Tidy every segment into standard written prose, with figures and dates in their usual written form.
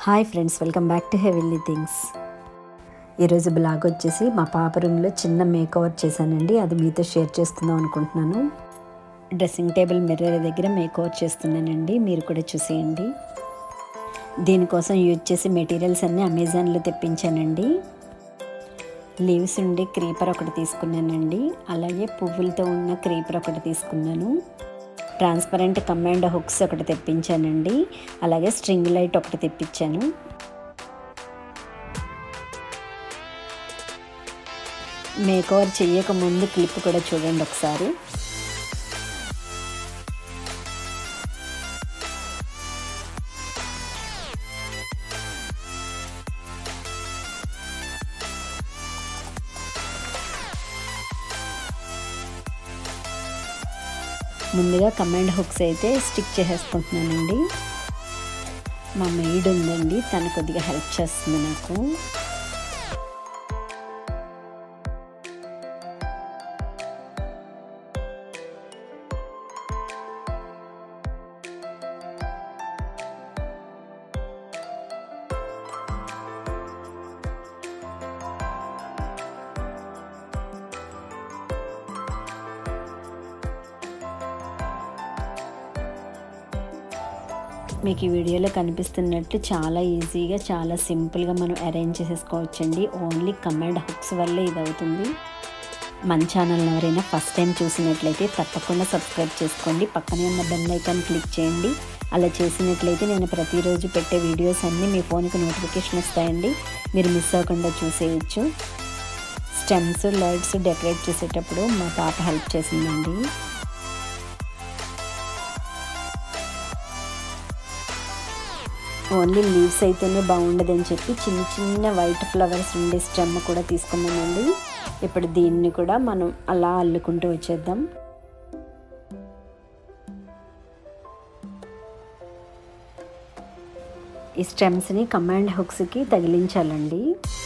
Hi friends, welcome back to heavenlythings. ఈరోజు blog వచ్చేసి మా పాప రూమ్లో చిన్న మేకోవర్ చేశానండి. అది మీతో షేర్ చేసుకుందాం అనుకుంటున్నాను. డ్రెస్సింగ్ టేబుల్ మిర్రర్ దగ్గర మేకోవర్ చేస్తున్నానండి, మీరు కూడా చూసేయండి. దీనికోసం యూజ్ చేసే మెటీరియల్స్ అన్నీ అమెజాన్లో తెప్పించానండి. లీవ్స్ ఉండి క్రీపర్ ఒకటి తీసుకున్నానండి, అలాగే పువ్వులతో ఉన్న క్రీపర్ ఒకటి తీసుకున్నాను. ట్రాన్స్పరెంట్ కమాండ్ హుక్స్ ఒకటి తెప్పించానండి, అలాగే స్ట్రింగ్ లైట్ ఒకటి తెప్పించాను. మేకోవర్ చేయక ముందు క్లిప్ కూడా చూడండి ఒకసారి. ముందుగా కమాండ్ హుక్స్ అయితే స్టిక్ చేసేసుకుంటున్నానండి. మా మెయిడ్ ఉందండి, తను కొద్దిగా హెల్ప్ చేస్తుంది నాకు. మీకు ఈ వీడియోలో కనిపిస్తున్నట్టు చాలా ఈజీగా, చాలా సింపుల్గా మనం అరేంజ్ చేసేసుకోవచ్చండి. ఓన్లీ కమాండ్ హుక్స్ వల్లే ఇది అవుతుంది. మన ఛానల్ని ఎవరైనా ఫస్ట్ టైం చూసినట్లయితే తప్పకుండా సబ్స్క్రైబ్ చేసుకోండి. పక్కనే ఉన్న బెల్ ఐకాన్ క్లిక్ చేయండి. అలా చేసినట్లయితే నేను ప్రతిరోజు పెట్టే వీడియోస్ అన్నీ మీ ఫోన్కి నోటిఫికేషన్ వస్తాయండి, మీరు మిస్ అవ్వకుండా చూసేయచ్చు. స్టెమ్స్, లైట్స్ డెకరేట్ చేసేటప్పుడు మా పాప హెల్ప్ చేసిందండి. ఓన్లీ లీవ్స్ అయితేనే బాగుండదని చెప్పి చిన్న చిన్న వైట్ ఫ్లవర్స్ ఉండే స్టెమ్ కూడా తీసుకున్నానండి. ఇప్పుడు దీన్ని కూడా మనం అలా అల్లుకుంటూ వచ్చేద్దాం. ఈ స్టెమ్స్ని కమాండ్ హుక్స్కి తగిలించాలండి.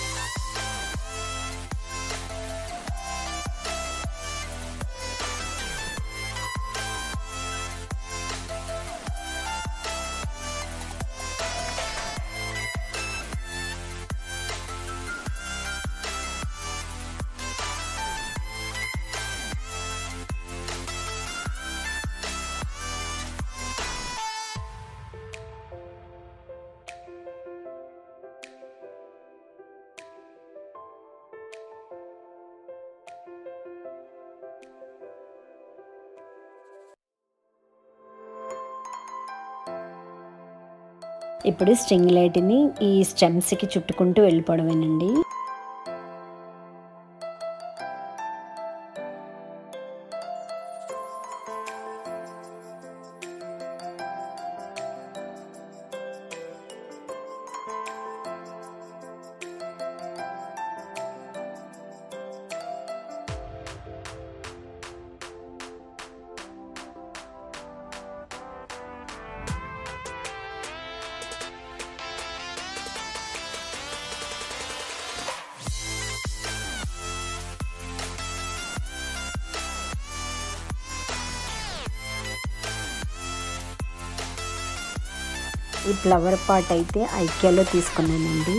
ఇప్పుడు స్ట్రింగ్ లైట్ని ఈ స్టెమ్స్కి చుట్టుకుంటూ వెళ్ళిపోవడమేనండి. ఈ ఫ్లవర్ పాట్ అయితే ఐక్యాలో తీసుకున్నానండి.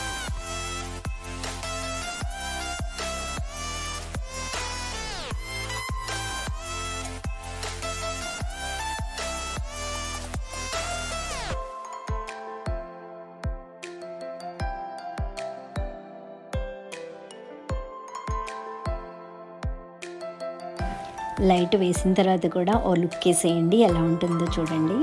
లైట్ వేసిన తర్వాత కూడా ఓ లుక్ వేసేయండి, ఎలా ఉంటుందో చూడండి.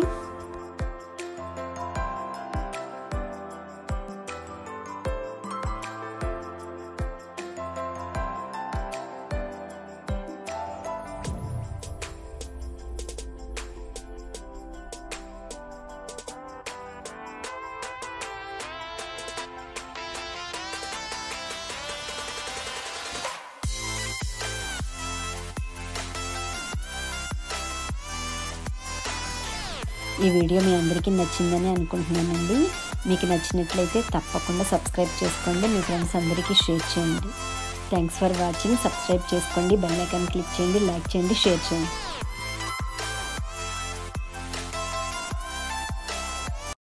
ఈ వీడియో మీ అందరికీ నచ్చిందని అనుకుంటున్నానండి. మీకు నచ్చినట్లయితే తప్పకుండా సబ్స్క్రైబ్ చేసుకోండి, మీ ఫ్రెండ్స్ అందరికీ షేర్ చేయండి. Thanks for watching. సబ్స్క్రైబ్ చేసుకోండి, బెల్ ఐకాన్ క్లిక్ చేయండి, లైక్ చేయండి, షేర్ చేయండి.